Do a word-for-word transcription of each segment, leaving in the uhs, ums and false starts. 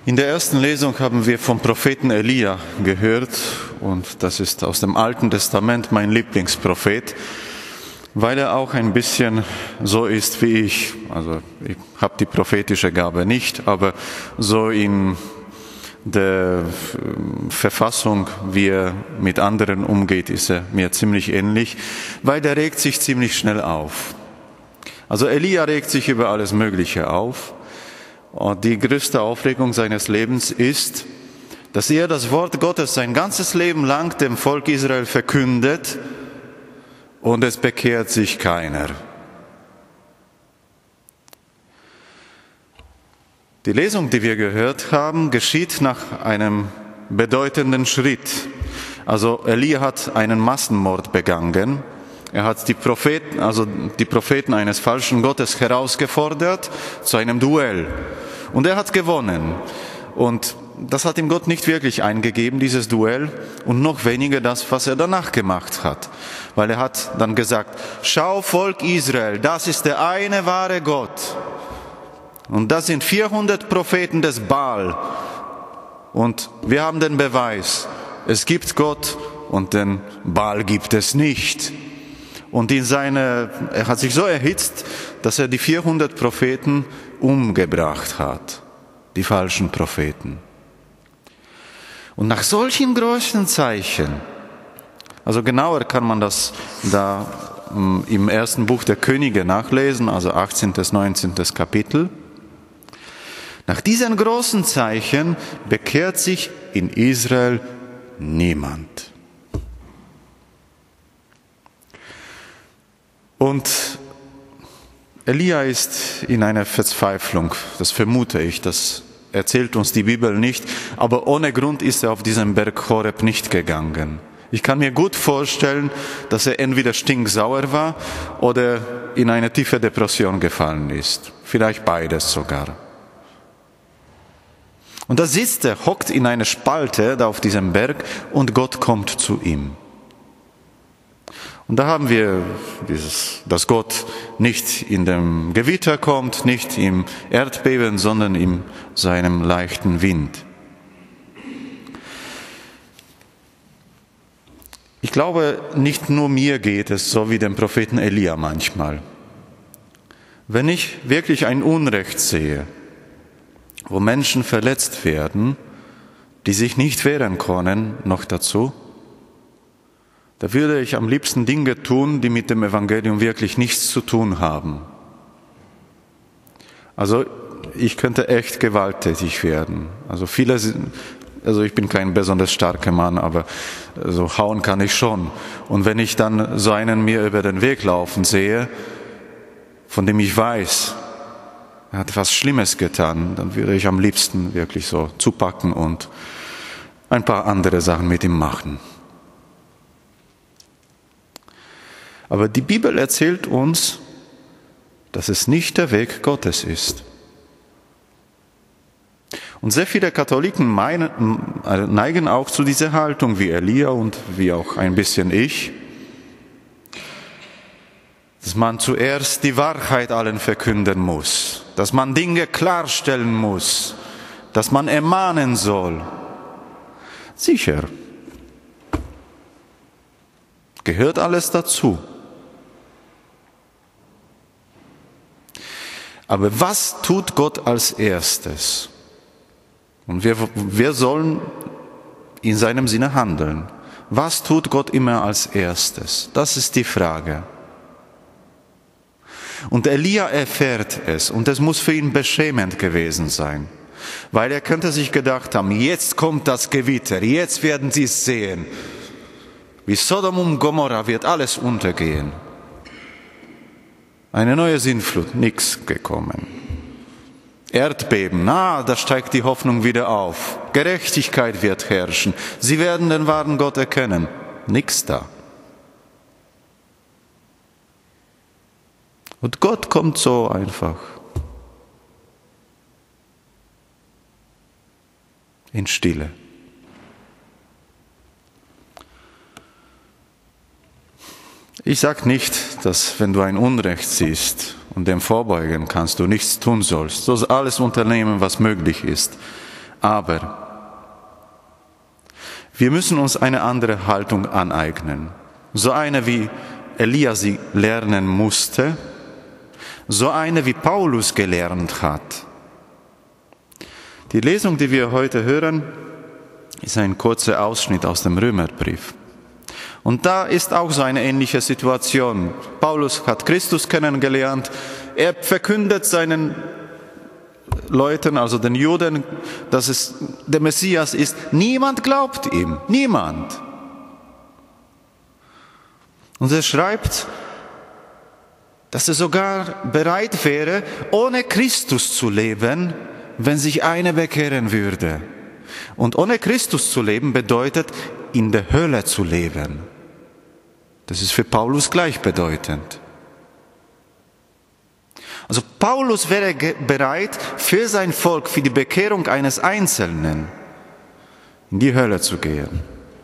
In der ersten Lesung haben wir vom Propheten Elia gehört, und das ist aus dem Alten Testament mein Lieblingsprophet, weil er auch ein bisschen so ist wie ich. Also ich habe die prophetische Gabe nicht, aber so in der Verfassung, wie er mit anderen umgeht, ist er mir ziemlich ähnlich, weil der regt sich ziemlich schnell auf. Also Elia regt sich über alles Mögliche auf. Und die größte Aufregung seines Lebens ist, dass er das Wort Gottes sein ganzes Leben lang dem Volk Israel verkündet und es bekehrt sich keiner. Die Lesung, die wir gehört haben, geschieht nach einem bedeutenden Schritt. Also Elia hat einen Massenmord begangen. Er hat die Propheten, also die Propheten eines falschen Gottes herausgefordert zu einem Duell. Und er hat gewonnen. Und das hat ihm Gott nicht wirklich eingegeben, dieses Duell, und noch weniger das, was er danach gemacht hat. Weil er hat dann gesagt, schau Volk Israel, das ist der eine wahre Gott. Und das sind vierhundert Propheten des Baal. Und wir haben den Beweis, es gibt Gott und den Baal gibt es nicht. Und in seine, er hat sich so erhitzt, dass er die vierhundert Propheten umgebracht hat, die falschen Propheten. Und nach solchen großen Zeichen, also genauer kann man das da im ersten Buch der Könige nachlesen, also achtzehntes, neunzehntes Kapitel. Nach diesen großen Zeichen bekehrt sich in Israel niemand. Und Elia ist in einer Verzweiflung, das vermute ich, das erzählt uns die Bibel nicht, aber ohne Grund ist er auf diesen Berg Horeb nicht gegangen. Ich kann mir gut vorstellen, dass er entweder stinksauer war oder in eine tiefe Depression gefallen ist. Vielleicht beides sogar. Und da sitzt er, hockt in einer Spalte da auf diesem Berg und Gott kommt zu ihm. Und da haben wir dieses, dass Gott nicht in dem Gewitter kommt, nicht im Erdbeben, sondern in seinem leichten Wind. Ich glaube, nicht nur mir geht es so wie dem Propheten Elia manchmal. Wenn ich wirklich ein Unrecht sehe, wo Menschen verletzt werden, die sich nicht wehren können, noch dazu, da würde ich am liebsten Dinge tun, die mit dem Evangelium wirklich nichts zu tun haben. Also ich könnte echt gewalttätig werden. Also viele, also ich bin kein besonders starker Mann, aber so hauen kann ich schon. Und wenn ich dann so einen mir über den Weg laufen sehe, von dem ich weiß, er hat etwas Schlimmes getan, dann würde ich am liebsten wirklich so zupacken und ein paar andere Sachen mit ihm machen. Aber die Bibel erzählt uns, dass es nicht der Weg Gottes ist. Und sehr viele Katholiken meinen, neigen auch zu dieser Haltung, wie Elia und wie auch ein bisschen ich, dass man zuerst die Wahrheit allen verkünden muss, dass man Dinge klarstellen muss, dass man ermahnen soll. Sicher, gehört alles dazu. Aber was tut Gott als erstes? Und wir, wir sollen in seinem Sinne handeln. Was tut Gott immer als erstes? Das ist die Frage. Und Elia erfährt es, und es muss für ihn beschämend gewesen sein, weil er könnte sich gedacht haben, jetzt kommt das Gewitter, jetzt werden sie es sehen. Wie Sodom und Gomorra wird alles untergehen. Eine neue Sintflut, nichts gekommen. Erdbeben, na, da steigt die Hoffnung wieder auf. Gerechtigkeit wird herrschen. Sie werden den wahren Gott erkennen. Nichts da. Und Gott kommt so einfach. In Stille. Ich sage nicht, dass wenn du ein Unrecht siehst und dem vorbeugen kannst, du nichts tun sollst. Du sollst alles unternehmen, was möglich ist. Aber wir müssen uns eine andere Haltung aneignen. So eine, wie Elia sie lernen musste, so eine, wie Paulus gelernt hat. Die Lesung, die wir heute hören, ist ein kurzer Ausschnitt aus dem Römerbrief. Und da ist auch so eine ähnliche Situation. Paulus hat Christus kennengelernt. Er verkündet seinen Leuten, also den Juden, dass es der Messias ist. Niemand glaubt ihm. Niemand. Und er schreibt, dass er sogar bereit wäre, ohne Christus zu leben, wenn sich einer bekehren würde. Und ohne Christus zu leben bedeutet, in der Hölle zu leben. Das ist für Paulus gleichbedeutend. Also Paulus wäre bereit, für sein Volk, für die Bekehrung eines Einzelnen in die Hölle zu gehen.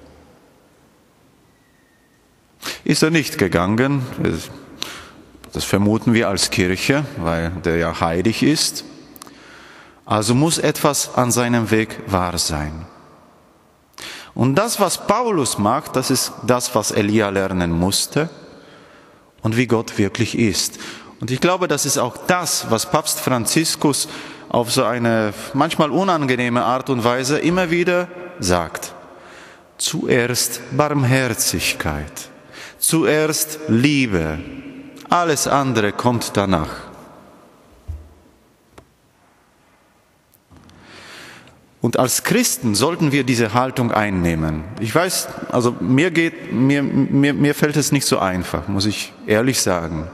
Ist er nicht gegangen, das vermuten wir als Kirche, weil der ja heilig ist. Also muss etwas an seinem Weg wahr sein. Und das, was Paulus macht, das ist das, was Elia lernen musste und wie Gott wirklich ist. Und ich glaube, das ist auch das, was Papst Franziskus auf so eine manchmal unangenehme Art und Weise immer wieder sagt. Zuerst Barmherzigkeit, zuerst Liebe, alles andere kommt danach. Und als Christen sollten wir diese Haltung einnehmen. Ich weiß, also mir geht, mir, mir, mir fällt es nicht so einfach, muss ich ehrlich sagen.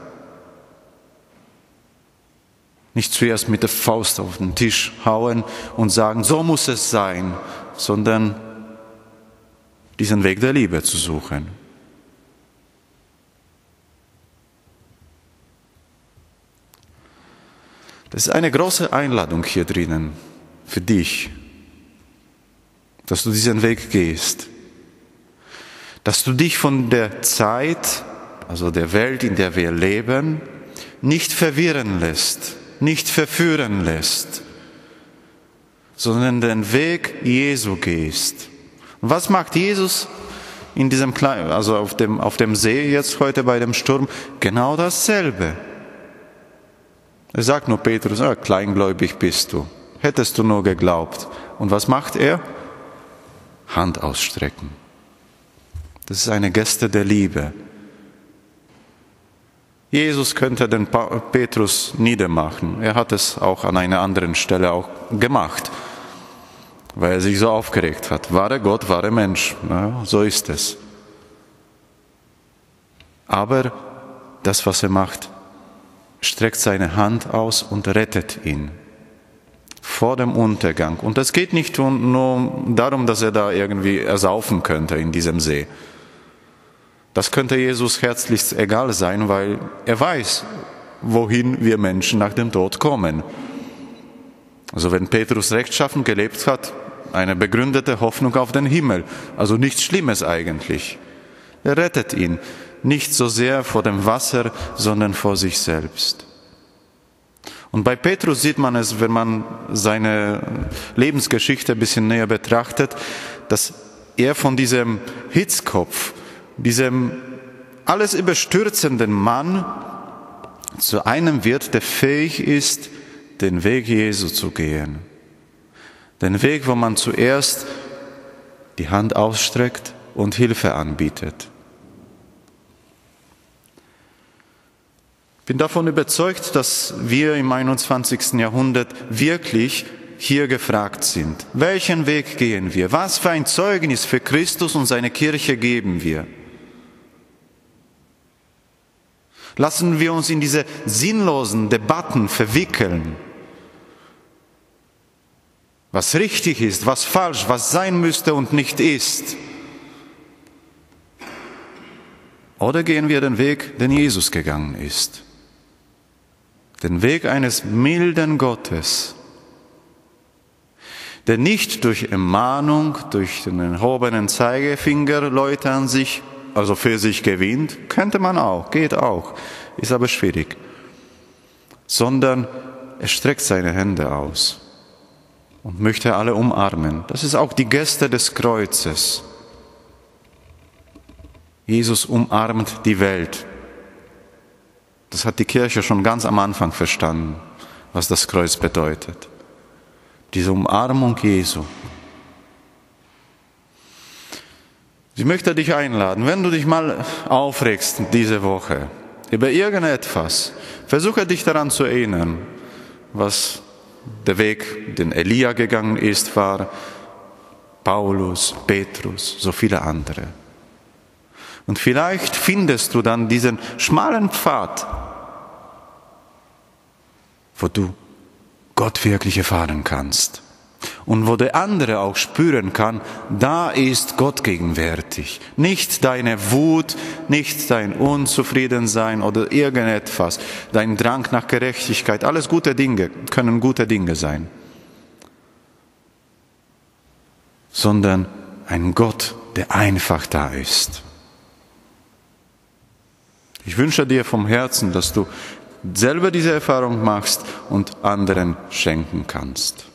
Nicht zuerst mit der Faust auf den Tisch hauen und sagen, so muss es sein, sondern diesen Weg der Liebe zu suchen. Das ist eine große Einladung hier drinnen für dich, dass du diesen Weg gehst, dass du dich von der Zeit, also der Welt, in der wir leben, nicht verwirren lässt, nicht verführen lässt, sondern den Weg Jesu gehst. Und was macht Jesus in diesem kleinen, also auf dem, auf dem See jetzt heute bei dem Sturm? Genau dasselbe. Er sagt nur Petrus, ah, kleingläubig bist du, hättest du nur geglaubt. Und was macht er? Hand ausstrecken. Das ist eine Geste der Liebe. Jesus könnte den Petrus niedermachen. Er hat es auch an einer anderen Stelle auch gemacht, weil er sich so aufgeregt hat. Wahre Gott, wahre Mensch. Na, so ist es. Aber das, was er macht, streckt seine Hand aus und rettet ihn vor dem Untergang. Und es geht nicht nur darum, dass er da irgendwie ersaufen könnte in diesem See. Das könnte Jesus herzlichst egal sein, weil er weiß, wohin wir Menschen nach dem Tod kommen. Also wenn Petrus rechtschaffen gelebt hat, eine begründete Hoffnung auf den Himmel, also nichts Schlimmes eigentlich. Er rettet ihn, nicht so sehr vor dem Wasser, sondern vor sich selbst. Und bei Petrus sieht man es, wenn man seine Lebensgeschichte ein bisschen näher betrachtet, dass er von diesem Hitzkopf, diesem alles überstürzenden Mann zu einem wird, der fähig ist, den Weg Jesu zu gehen. Den Weg, wo man zuerst die Hand ausstreckt und Hilfe anbietet. Ich bin davon überzeugt, dass wir im einundzwanzigsten Jahrhundert wirklich hier gefragt sind. Welchen Weg gehen wir? Was für ein Zeugnis für Christus und seine Kirche geben wir? Lassen wir uns in diese sinnlosen Debatten verwickeln. Was richtig ist, was falsch, was sein müsste und nicht ist. Oder gehen wir den Weg, den Jesus gegangen ist? Den Weg eines milden Gottes, der nicht durch Ermahnung, durch den erhobenen Zeigefinger Leute an sich, also für sich gewinnt, könnte man auch, geht auch, ist aber schwierig, sondern er streckt seine Hände aus und möchte alle umarmen. Das ist auch die Geste des Kreuzes. Jesus umarmt die Welt. Das hat die Kirche schon ganz am Anfang verstanden, was das Kreuz bedeutet. Diese Umarmung Jesu. Ich möchte dich einladen, wenn du dich mal aufregst diese Woche über irgendetwas, versuche dich daran zu erinnern, was der Weg, den Elia gegangen ist, war, Paulus, Petrus, so viele andere. Und vielleicht findest du dann diesen schmalen Pfad, wo du Gott wirklich erfahren kannst. Und wo der andere auch spüren kann, da ist Gott gegenwärtig. Nicht deine Wut, nicht dein Unzufriedensein oder irgendetwas, dein Drang nach Gerechtigkeit, alles gute Dinge, können gute Dinge sein. Sondern ein Gott, der einfach da ist. Ich wünsche dir vom Herzen, dass du selber diese Erfahrung machst und anderen schenken kannst.